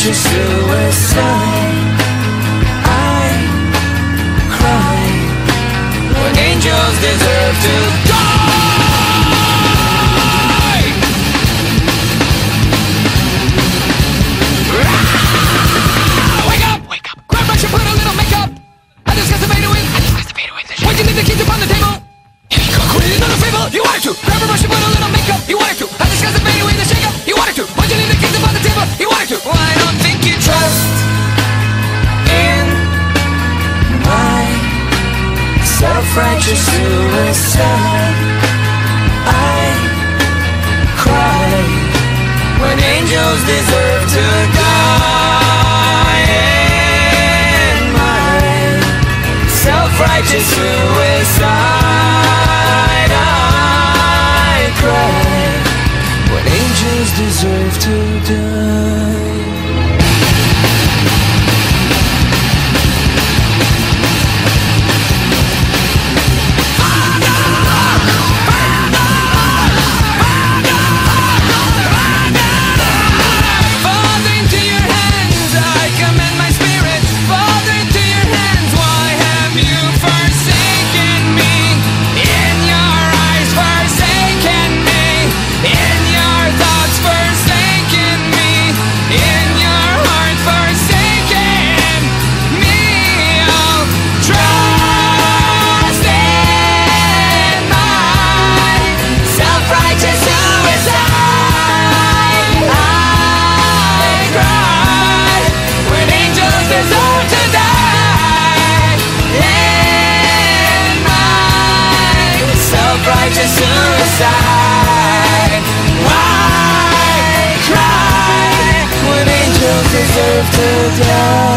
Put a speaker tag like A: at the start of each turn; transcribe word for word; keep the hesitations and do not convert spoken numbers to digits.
A: self-righteous suicide. I cry when angels deserve to die. Wake up! Wake up! Grab brush and put a little makeup. I discuss the beta with. I discuss the beta with. Why'd you leave the keys upon the table? If you could quit another favor, you wanted to. Grab a brush and put a little makeup. You wanted to. I discuss the beta with a shake up. You wanted to. Why'd you leave the keys upon the table? You wanted to. Well, I don't think you trust in my self-righteous suicide. I cry when angels deserve to die. In my self-righteous suicide, I cry when angels deserve to die. Self-righteous suicide. Why cry when angels deserve to die?